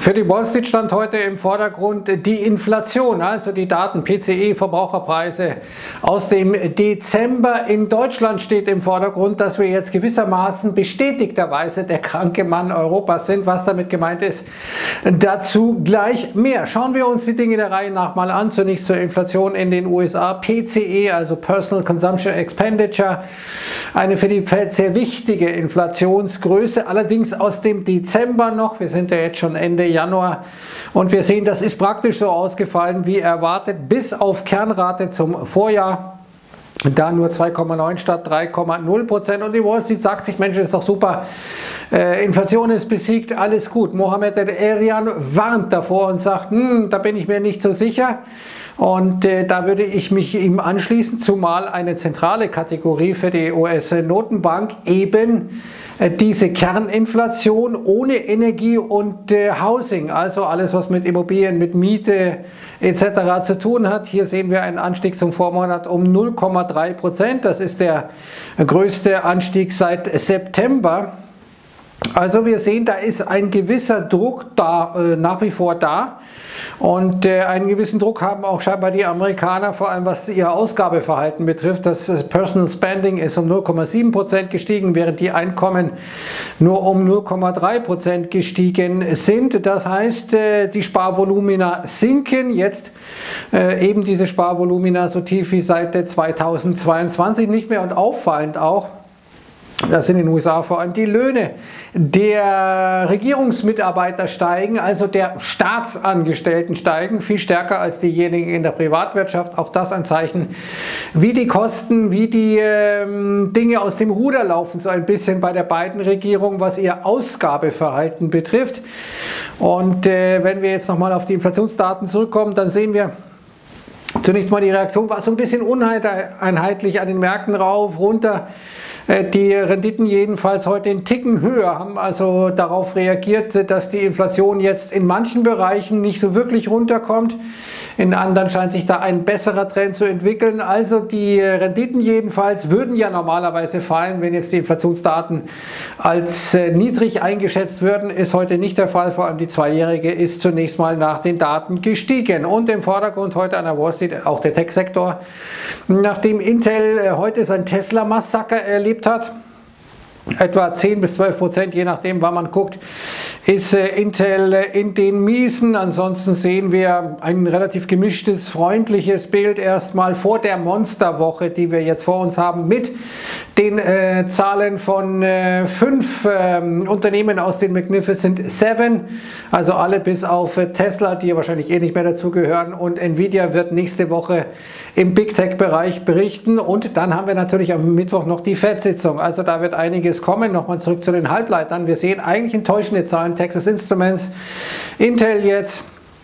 Für die Wall Street stand heute im Vordergrund die Inflation, also die Daten PCE, Verbraucherpreise aus dem Dezember. In Deutschland steht im Vordergrund, dass wir jetzt gewissermaßen bestätigterweise der kranke Mann Europas sind. Was damit gemeint ist, dazu gleich mehr. Schauen wir uns die Dinge der Reihe nach mal an. Zunächst zur Inflation in den USA. PCE, also Personal Consumption Expenditure, eine für die Fed sehr wichtige Inflationsgröße, allerdings aus dem Dezember noch. Wir sind ja jetzt schon Ende Januar und wir sehen, das ist praktisch so ausgefallen wie erwartet, bis auf Kernrate zum Vorjahr. Da nur 2,9 statt 3,0%. Und die Wall Street sagt sich, Mensch, das ist doch super, Inflation ist besiegt, alles gut. Mohamed El-Erian warnt davor und sagt, da bin ich mir nicht so sicher. Und da würde ich mich ihm anschließen, zumal eine zentrale Kategorie für die US-Notenbank eben diese Kerninflation ohne Energie und Housing, also alles, was mit Immobilien, mit Miete etc. zu tun hat. Hier sehen wir einen Anstieg zum Vormonat um 0,3%. Das ist der größte Anstieg seit September. Also wir sehen, da ist ein gewisser Druck da, nach wie vor da. Und einen gewissen Druck haben auch scheinbar die Amerikaner, vor allem was ihr Ausgabeverhalten betrifft. Das Personal Spending ist um 0,7% gestiegen, während die Einkommen nur um 0,3% gestiegen sind. Das heißt, die Sparvolumina sinken. Jetzt eben diese Sparvolumina so tief wie seit 2022 nicht mehr und auffallend auch, dass in den USA vor allem die Löhne der Regierungsmitarbeiter steigen, also der Staatsangestellten steigen, viel stärker als diejenigen in der Privatwirtschaft. Auch das ein Zeichen, wie die Kosten, wie die Dinge aus dem Ruder laufen, so ein bisschen bei der Biden-Regierung, was ihr Ausgabeverhalten betrifft. Und wenn wir jetzt nochmal auf die Inflationsdaten zurückkommen, dann sehen wir, zunächst mal die Reaktion war so ein bisschen uneinheitlich an den Märkten rauf, runter. Die Renditen jedenfalls heute einen Ticken höher, haben also darauf reagiert, dass die Inflation jetzt in manchen Bereichen nicht so wirklich runterkommt. In anderen scheint sich da ein besserer Trend zu entwickeln. Also die Renditen jedenfalls würden ja normalerweise fallen, wenn jetzt die Inflationsdaten als niedrig eingeschätzt würden. Ist heute nicht der Fall, vor allem die Zweijährige ist zunächst mal nach den Daten gestiegen. Und im Vordergrund heute an der Wall Street auch der Tech-Sektor. Nachdem Intel heute sein Tesla-Massaker erlebt hat, etwa 10 bis 12%, je nachdem, wann man guckt, ist Intel in den Miesen. Ansonsten sehen wir ein relativ gemischtes, freundliches Bild erstmal vor der Monsterwoche, die wir jetzt vor uns haben, mit den Zahlen von 5 Unternehmen aus den Magnificent Seven, also alle bis auf Tesla, die wahrscheinlich eh nicht mehr dazugehören, und Nvidia wird nächste Woche im Big Tech-Bereich berichten. Und dann haben wir natürlich am Mittwoch noch die Fed-Sitzung, also da wird einiges kommen. Nochmal zurück zu den Halbleitern. Wir sehen eigentlich enttäuschende Zahlen. Texas Instruments, Intel jetzt,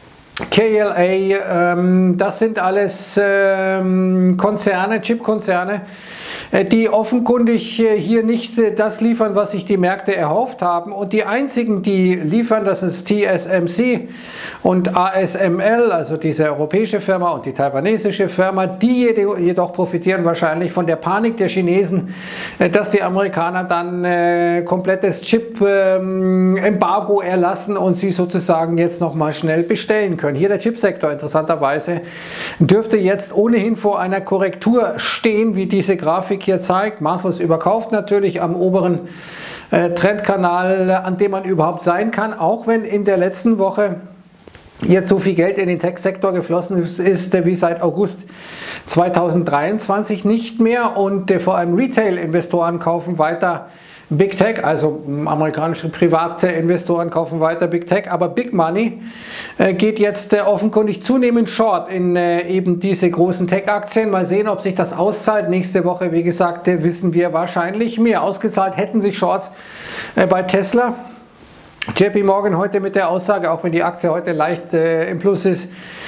KLA, das sind alles Konzerne, Chipkonzerne, die offenkundig hier nicht das liefern, was sich die Märkte erhofft haben. Und die einzigen, die liefern, das ist TSMC und ASML, also diese europäische Firma und die taiwanesische Firma, die jedoch profitieren wahrscheinlich von der Panik der Chinesen, dass die Amerikaner dann komplettes Chip-Embargo erlassen und sie sozusagen jetzt nochmal schnell bestellen können. Hier der Chipsektor interessanterweise dürfte jetzt ohnehin vor einer Korrektur stehen, wie diese Grafik hier zeigt. Maßlos überkauft natürlich am oberen Trendkanal, an dem man überhaupt sein kann, auch wenn in der letzten Woche jetzt so viel Geld in den Tech-Sektor geflossen ist wie seit August 2023 nicht mehr, und vor allem Retail-Investoren kaufen weiter Big Tech, also amerikanische private Investoren kaufen weiter Big Tech, aber Big Money geht jetzt offenkundig zunehmend short in eben diese großen Tech-Aktien. Mal sehen, ob sich das auszahlt. Nächste Woche, wie gesagt, wissen wir wahrscheinlich mehr. Ausgezahlt hätten sich Shorts bei Tesla. JP Morgan heute mit der Aussage, auch wenn die Aktie heute leicht im Plus ist,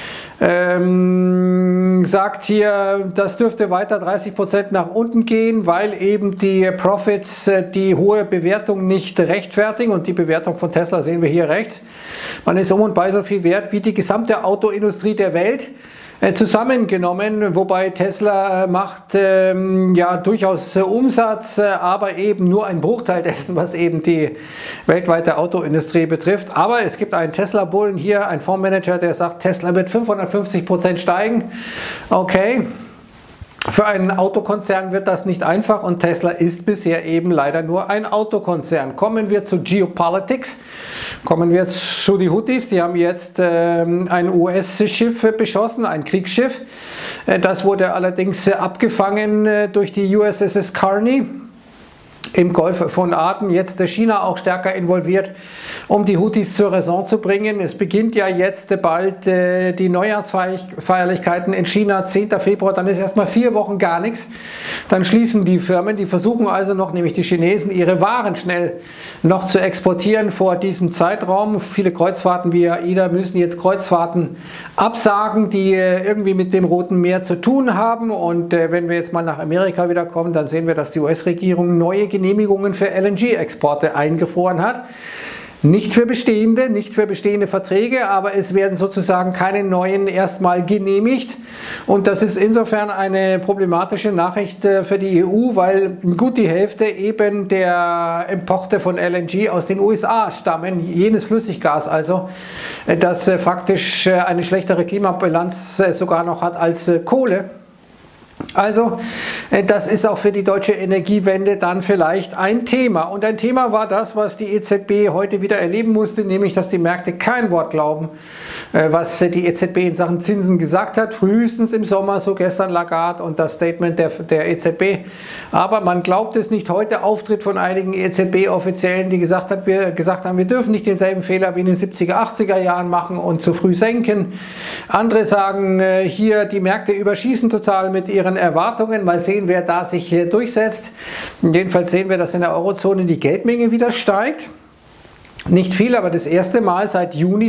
sagt hier, das dürfte weiter 30% nach unten gehen, weil eben die Profits die hohe Bewertung nicht rechtfertigen, und die Bewertung von Tesla sehen wir hier rechts. Man ist um und bei so viel wert wie die gesamte Autoindustrie der Welt. zusammengenommen, wobei Tesla macht ja durchaus Umsatz, aber eben nur ein Bruchteil dessen, was eben die weltweite Autoindustrie betrifft. Aber es gibt einen Tesla-Bullen hier, einen Fondsmanager, der sagt, Tesla wird 550% steigen. Okay. Für einen Autokonzern wird das nicht einfach und Tesla ist bisher eben leider nur ein Autokonzern. Kommen wir zu Geopolitics, kommen wir zu die Houthis, die haben jetzt ein US-Schiff beschossen, ein Kriegsschiff. Das wurde allerdings abgefangen durch die USS Carney im Golf von Aden. Jetzt ist China auch stärker involviert, um die Houthis zur Raison zu bringen. Es beginnt ja jetzt bald die Neujahrsfeierlichkeiten in China, 10. Februar, dann ist erstmal 4 Wochen gar nichts. Dann schließen die Firmen, die versuchen also noch, nämlich die Chinesen, ihre Waren schnell noch zu exportieren vor diesem Zeitraum. Viele Kreuzfahrten wie AIDA müssen jetzt Kreuzfahrten absagen, die irgendwie mit dem Roten Meer zu tun haben. Und wenn wir jetzt mal nach Amerika wieder kommen, dann sehen wir, dass die US-Regierung neue Genehmigungen für LNG-Exporte eingefroren hat. Nicht für bestehende Verträge, aber es werden sozusagen keine neuen erstmal genehmigt. Und das ist insofern eine problematische Nachricht für die EU, weil gut die Hälfte eben der Importe von LNG aus den USA stammen, jenes Flüssiggas also, das faktisch eine schlechtere Klimabilanz sogar noch hat als Kohle. Also, das ist auch für die deutsche Energiewende dann vielleicht ein Thema. Und ein Thema war das, was die EZB heute wieder erleben musste, nämlich, dass die Märkte kein Wort glauben, was die EZB in Sachen Zinsen gesagt hat. Frühestens im Sommer, so gestern Lagarde und das Statement der EZB. Aber man glaubt es nicht. Heute Auftritt von einigen EZB-Offiziellen, die gesagt haben, wir dürfen nicht denselben Fehler wie in den 70er, 80er Jahren machen und zu früh senken. Andere sagen, hier die Märkte überschießen total mit ihren Erwartungen. Mal sehen, wer da sich durchsetzt. Jedenfalls sehen wir, dass in der Eurozone die Geldmenge wieder steigt. Nicht viel, aber das erste Mal seit Juni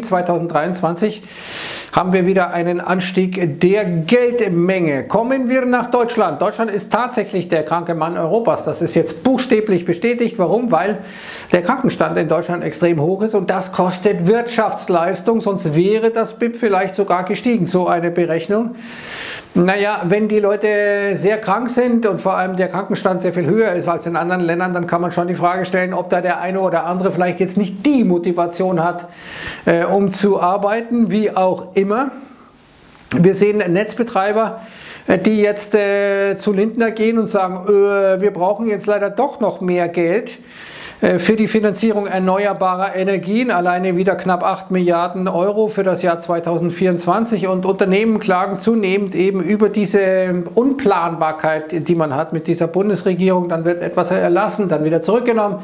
2023 haben wir wieder einen Anstieg der Geldmenge. Kommen wir nach Deutschland. Deutschland ist tatsächlich der kranke Mann Europas. Das ist jetzt buchstäblich bestätigt. Warum? Weil der Krankenstand in Deutschland extrem hoch ist und das kostet Wirtschaftsleistung, sonst wäre das BIP vielleicht sogar gestiegen, so eine Berechnung. Naja, wenn die Leute sehr krank sind und vor allem der Krankenstand sehr viel höher ist als in anderen Ländern, dann kann man schon die Frage stellen, ob da der eine oder andere vielleicht jetzt nicht die Motivation hat, um zu arbeiten, wie auch immer. Wir sehen Netzbetreiber, die jetzt zu Lindner gehen und sagen, wir brauchen jetzt leider doch noch mehr Geld für die Finanzierung erneuerbarer Energien, alleine wieder knapp 8 Milliarden Euro für das Jahr 2024 und Unternehmen klagen zunehmend eben über diese Unplanbarkeit, die man hat mit dieser Bundesregierung. Dann wird etwas erlassen, dann wieder zurückgenommen,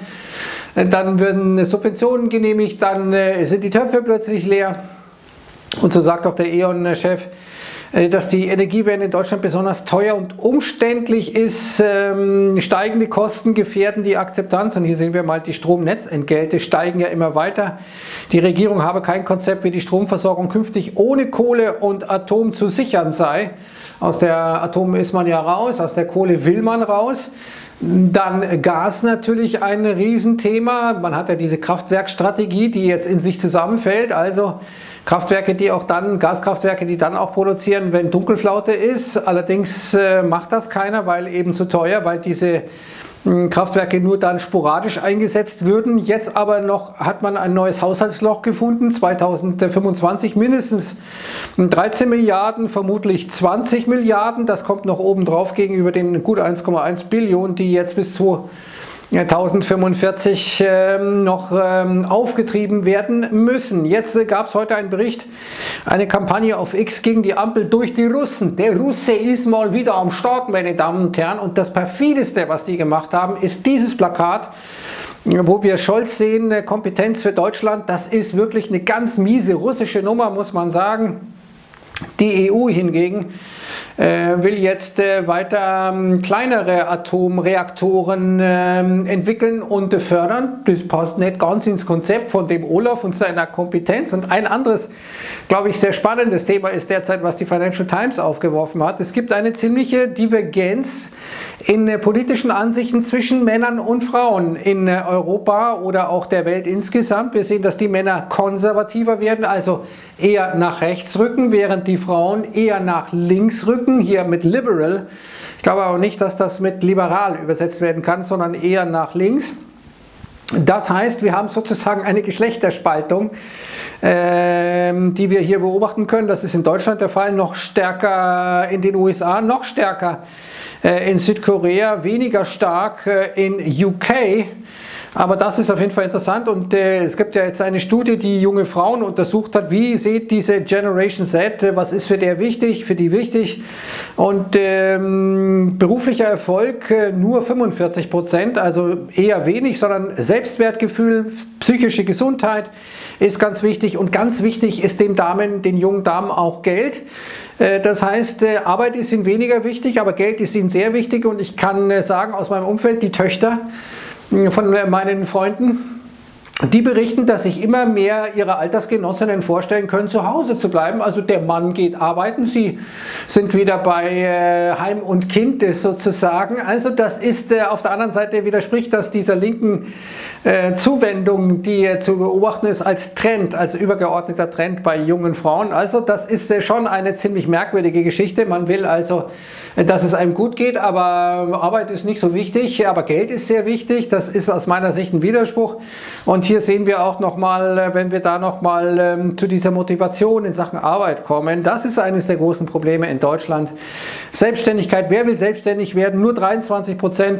dann werden Subventionen genehmigt, dann sind die Töpfe plötzlich leer. Und so sagt auch der E.ON-Chef, dass die Energiewende in Deutschland besonders teuer und umständlich ist. Steigende Kosten gefährden die Akzeptanz. Und hier sehen wir mal, die Stromnetzentgelte steigen ja immer weiter. Die Regierung habe kein Konzept, wie die Stromversorgung künftig ohne Kohle und Atom zu sichern sei. Aus der Atom ist man ja raus, aus der Kohle will man raus. Dann Gas natürlich ein Riesenthema. Man hat ja diese Kraftwerkstrategie, die jetzt in sich zusammenfällt. Also Kraftwerke, Gaskraftwerke, die dann auch produzieren, wenn Dunkelflaute ist. Allerdings macht das keiner, weil eben zu teuer, weil diese Kraftwerke nur dann sporadisch eingesetzt würden. Jetzt aber noch hat man ein neues Haushaltsloch gefunden, 2025 mindestens 13 Milliarden, vermutlich 20 Milliarden. Das kommt noch oben drauf gegenüber den gut 1,1 Billionen, die jetzt bis zu 1045 noch aufgetrieben werden müssen. Jetzt gab es heute einen Bericht, eine Kampagne auf X gegen die Ampel durch die Russen. Der Russe ist mal wieder am Start, meine Damen und Herren. Und das perfideste, was die gemacht haben, ist dieses Plakat, wo wir Scholz sehen, Kompetenz für Deutschland. Das ist wirklich eine ganz miese russische Nummer, muss man sagen. Die EU hingegen will jetzt weiter kleinere Atomreaktoren entwickeln und fördern. Das passt nicht ganz ins Konzept von dem Olaf und seiner Kompetenz. Und ein anderes, glaube ich, sehr spannendes Thema ist derzeit, was die Financial Times aufgeworfen hat. Es gibt eine ziemliche Divergenz in politischen Ansichten zwischen Männern und Frauen in Europa oder auch der Welt insgesamt. Wir sehen, dass die Männer konservativer werden, also eher nach rechts rücken, während die Frauen eher nach links rücken, hier mit liberal. Ich glaube aber nicht, dass das mit liberal übersetzt werden kann, sondern eher nach links. Das heißt, wir haben sozusagen eine Geschlechterspaltung, die wir hier beobachten können. Das ist in Deutschland der Fall, noch stärker in den USA, noch stärker in Südkorea, weniger stark in UK. Aber das ist auf jeden Fall interessant und es gibt ja jetzt eine Studie, die junge Frauen untersucht hat, wie sieht diese Generation Z, was ist für die wichtig und beruflicher Erfolg nur 45%, also eher wenig, sondern Selbstwertgefühl, psychische Gesundheit ist ganz wichtig und ganz wichtig ist den jungen Damen auch Geld. Das heißt, Arbeit ist ihnen weniger wichtig, aber Geld ist ihnen sehr wichtig und ich kann sagen aus meinem Umfeld, die Töchter von meinen Freunden, die berichten, dass sich immer mehr ihre Altersgenossinnen vorstellen können, zu Hause zu bleiben. Also der Mann geht arbeiten, sie sind wieder bei Heim und Kind sozusagen. Also das ist auf der anderen Seite widerspricht das dieser linken Zuwendung, die zu beobachten ist als Trend, als übergeordneter Trend bei jungen Frauen. Also das ist schon eine ziemlich merkwürdige Geschichte. Man will also, dass es einem gut geht, aber Arbeit ist nicht so wichtig, aber Geld ist sehr wichtig. Das ist aus meiner Sicht ein Widerspruch. Und hier sehen wir auch nochmal, wenn wir da nochmal zu dieser Motivation in Sachen Arbeit kommen, das ist eines der großen Probleme in Deutschland. Selbstständigkeit, wer will selbstständig werden? Nur 23%,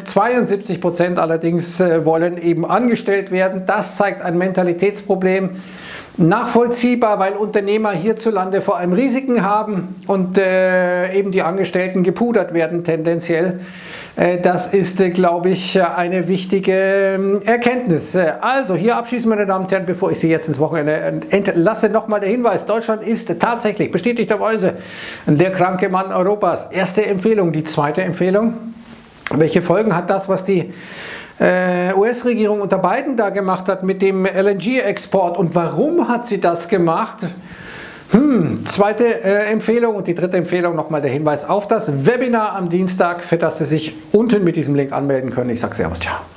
72% allerdings wollen eben angestellt werden. Das zeigt ein Mentalitätsproblem. Nachvollziehbar, weil Unternehmer hierzulande vor allem Risiken haben und eben die Angestellten gepudert werden tendenziell. Das ist, glaube ich, eine wichtige Erkenntnis. Also hier abschließen, meine Damen und Herren, bevor ich Sie jetzt ins Wochenende entlasse, nochmal der Hinweis, Deutschland ist tatsächlich bestätigterweise der kranke Mann Europas. Erste Empfehlung. Die zweite Empfehlung. Welche Folgen hat das, was die US-Regierung unter Biden da gemacht hat mit dem LNG-Export und warum hat sie das gemacht? Zweite Empfehlung und die dritte Empfehlung nochmal der Hinweis auf das Webinar am Dienstag, für das Sie sich unten mit diesem Link anmelden können. Ich sage Servus, ciao.